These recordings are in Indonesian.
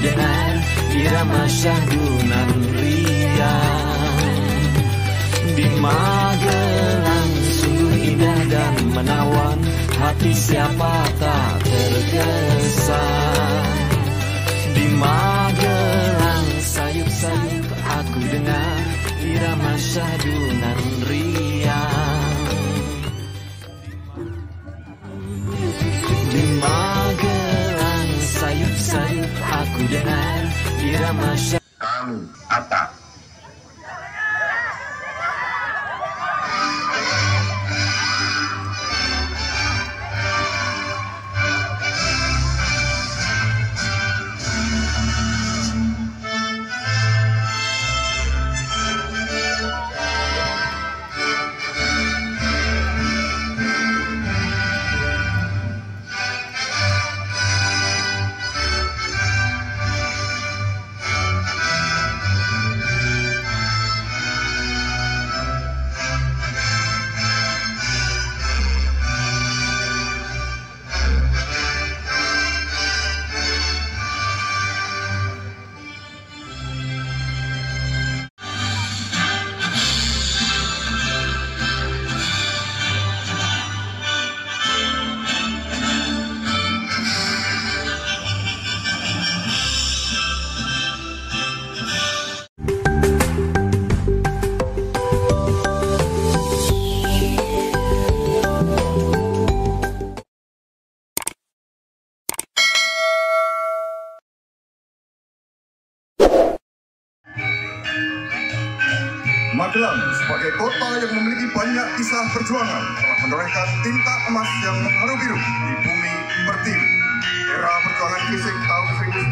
dengar irama syahdunan riang. Di Magelang sungguh indah dan menawan, hati siapa tak terkesan. Di Magelang sayup-sayup aku dengar irama syahdunan riang. Di Magelang sayup-sayup aku dengar irama syahdunan. Kami Atta. Magelang sebagai kota yang memiliki banyak kisah perjuangan telah menorehkan tinta emas yang mengharu biru di bumi pertiwi. Era perjuangan fisik tahun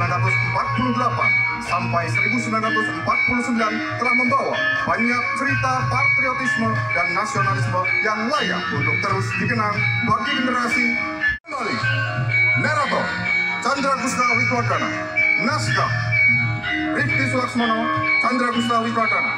1948 sampai 1949 telah membawa banyak cerita patriotisme dan nasionalisme yang layak untuk terus dikenang bagi generasi. Kembali, narator Chandra Gusta Wicwadana, naskah Rifki Sulaksmono, Chandra Gusta Wicwadana.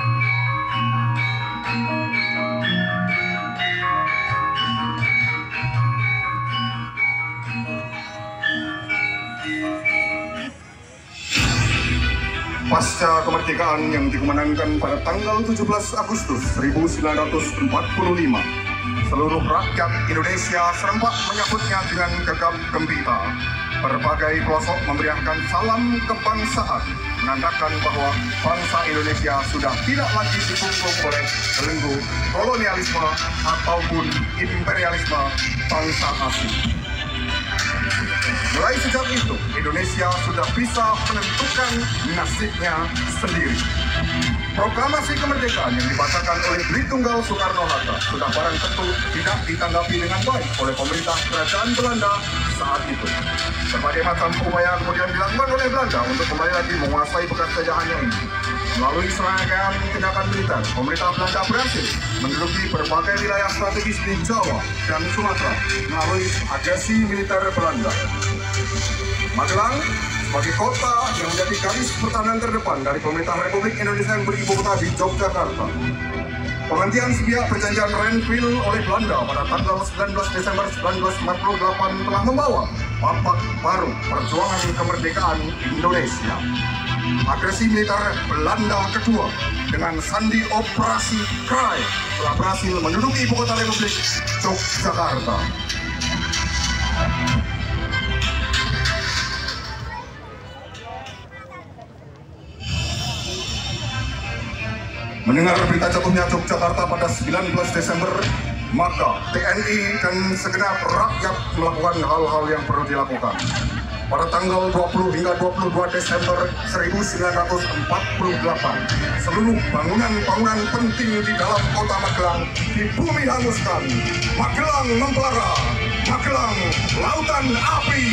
Pasca kemerdekaan yang dikemenangkan pada tanggal 17 Agustus 1945, seluruh rakyat Indonesia serempak menyambutnya dengan gegap gempita. Berbagai pelosok memberiakan salam kebangsaan, menandakan bahwa bangsa Indonesia sudah tidak lagi dikungkung oleh belenggu kolonialisme ataupun imperialisme bangsa asing. Mulai sejak itu, Indonesia sudah bisa menentukan nasibnya sendiri. Proklamasi kemerdekaan yang dibacakan oleh Beli Tunggal Soekarno-Hatta sudah barang tentu tidak ditanggapi dengan baik oleh pemerintah kerajaan Belanda saat itu. Berbagai macam upaya kemudian dilakukan oleh Belanda untuk kembali lagi menguasai bekas jajahannya ini. Melalui serangkaian tindakan militer, pemerintah Belanda berhasil menduduki berbagai wilayah strategis di Jawa dan Sumatera melalui agresi militer Belanda. Magelang sebagai kota yang menjadi garis pertahanan terdepan dari pemerintah Republik Indonesia yang beribu kota di Yogyakarta. Penghentian sepihak perjanjian Renville oleh Belanda pada tanggal 19 Desember 1948 telah membawa babak baru perjuangan kemerdekaan Indonesia. Agresi militer Belanda kedua dengan sandi Operasi Krai telah berhasil menduduki ibu kota Republik Yogyakarta. Mendengar berita jatuhnya Yogyakarta pada 19 Desember, maka TNI dan segenap rakyat melakukan hal-hal yang perlu dilakukan. Pada tanggal 20 hingga 22 Desember 1948, seluruh bangunan-bangunan penting di dalam kota Magelang dibumi hanguskan. Magelang membara, Magelang lautan api.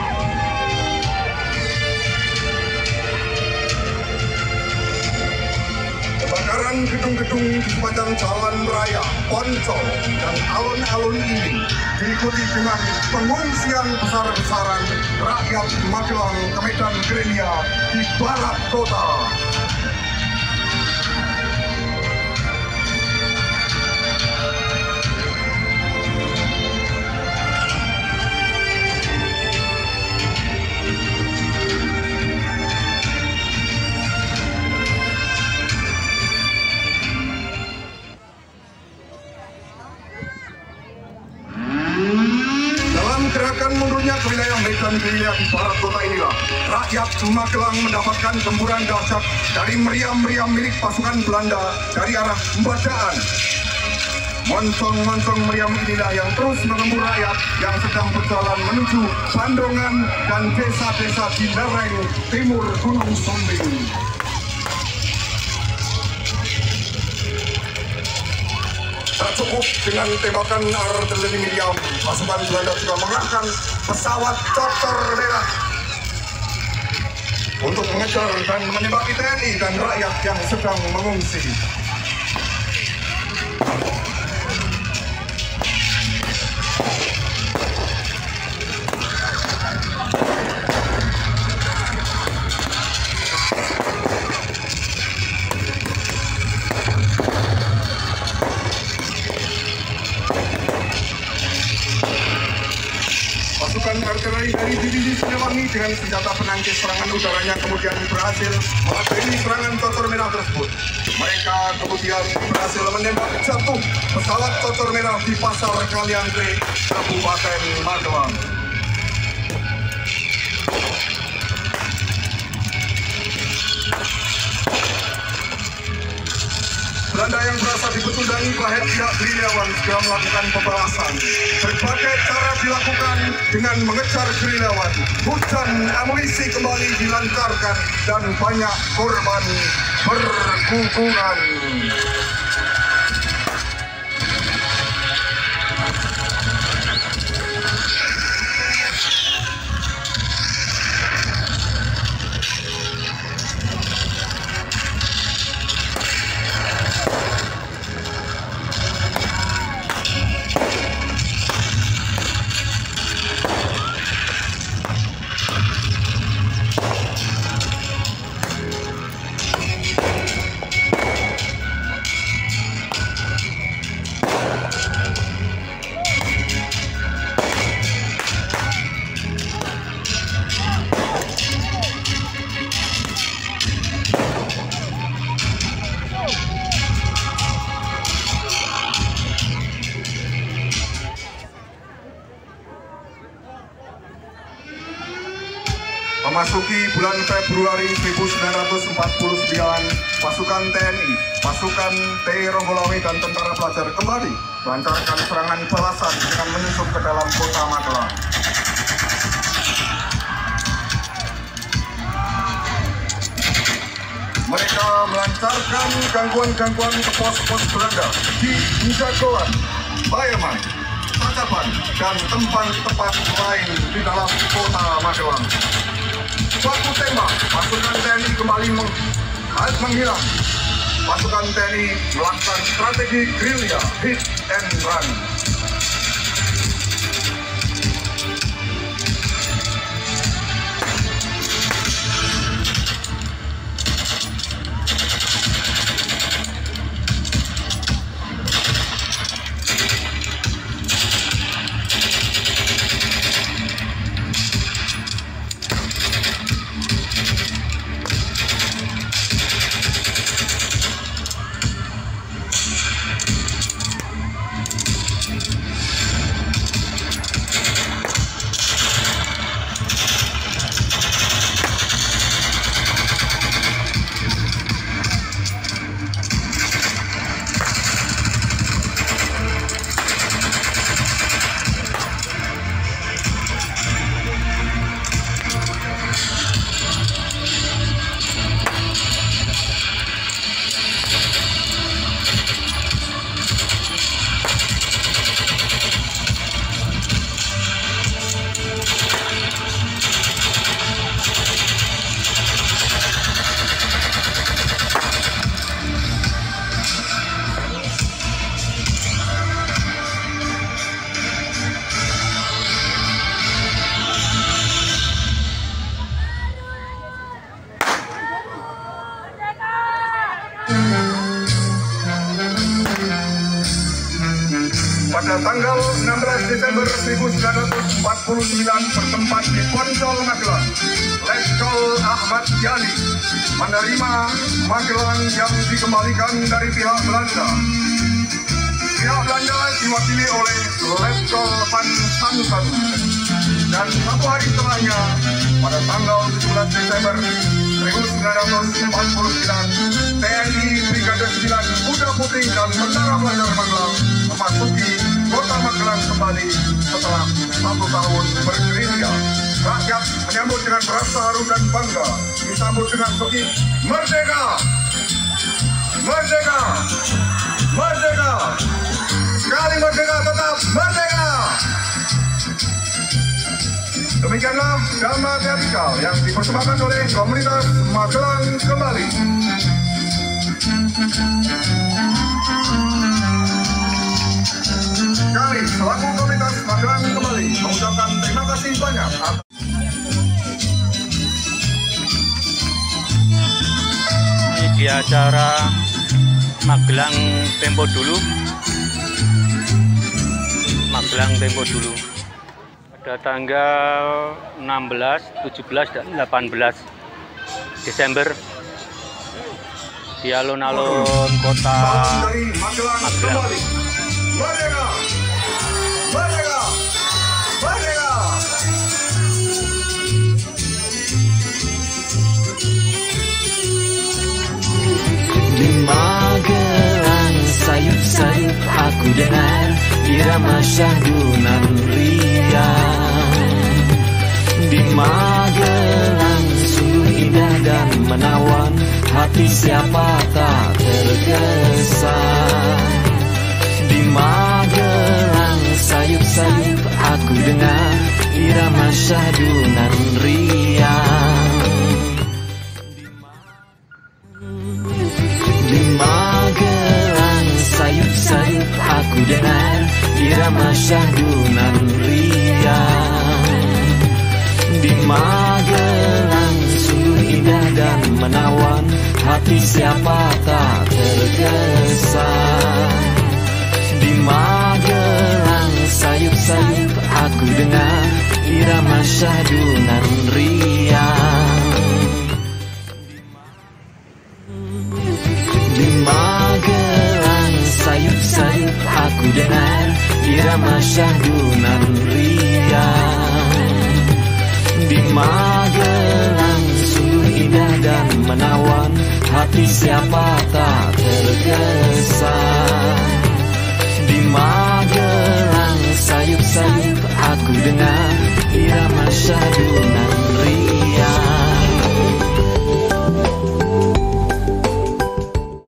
Kebakaran gedung-gedung di sepanjang jalan raya, Poncol, dan alun-alun ini diikuti dengan pengungsian besar-besaran rakyat Magelang ke medan gerilya di barat kota. kegiatan gerilya di barat kota inilah, rakyat Magelang mendapatkan gempuran dahsyat dari meriam-meriam milik pasukan Belanda dari arah Mbadaan. Moncong-moncong meriam inilah yang terus mengembur rakyat yang sedang berjalan menuju Bandongan dan desa-desa di lereng timur Gunung Sumbing. Tak cukup dengan tembakan artileri meriam, pasukan Belanda juga mengerahkan pesawat Cocor Merah untuk mengejar dan menembaki TNI dan rakyat yang sedang mengungsi. Pasukan artileri dari divisi Siliwangi dengan senjata penangkis serangan udaranya kemudian berhasil menghadapi serangan Cocor Merah tersebut. Mereka kemudian berhasil menembak jatuh pesawat Cocor Merah di Pasar Kaliangke, Kabupaten Magelang. Belanda yang berasa dipetundangi oleh pihak gerilyawan segera melakukan pembalasan. Berbagai cara dilakukan dengan mengejar gerilyawan. Hujan amunisi kembali dilancarkan dan banyak korban berguguran. Memasuki bulan Februari 1949, pasukan TNI, pasukan TI Ronggolawe dan tentara pelajar kembali melancarkan serangan balasan dengan menyusup ke dalam kota Magelang. Mereka melancarkan gangguan-gangguan ke pos-pos Belanda di Injagoan, Bayaman, Tatapan, dan tempat-tempat lain di dalam kota Magelang. Baku tembak, pasukan TNI kembali menghilang. Pasukan TNI melakukan strategi gerilya hit and run. Pada tanggal 16 Desember 1949 bertempat di Poncol, Magelang, Letkol Ahmad Yani menerima Magelang yang dikembalikan dari pihak Belanda. Pihak Belanda diwakili oleh Letkol Van Santen. dan satu hari setelahnya, pada tanggal 17 Desember 1949, TNI Brigade 9 Kuda Putih dan Tentara Pelajar Magelang memasuki kota Magelang kembali setelah 1 tahun bergerilya. Rakyat menyambut dengan rasa haru dan bangga, disambut dengan bukit Merdeka! Merdeka! Merdeka! Sekali merdeka, tetap merdeka! Demikianlah drama teatrikal yang dipersembahkan oleh komunitas Magelang Kembali. Kami selaku komunitas Magelang Kembali mengucapkan terima kasih banyak. Ini di acara Magelang Tempo Dulu. Magelang Tempo Dulu. Pada tanggal 16, 17, dan 18 Desember di alun-alun kota Magelang. Merdeka! Merdeka! Merdeka! Di Magelang sayup-sayup aku dengar irama syahdunan riang. Di Magelang sungguh indah dan menawan, hati siapa tak terkesan. Di Magelang sayup-sayup aku dengar irama syahdunan riang. Di Magelang sayup-sayup aku dengar irama syahdunan riang. Di Magelang sungguh indah dan menawan, hati siapa tak terkesan. Di Magelang sayup-sayup aku dengar irama syahdunan riang. Di Magelang sayup-sayup aku dengar irama syahdunan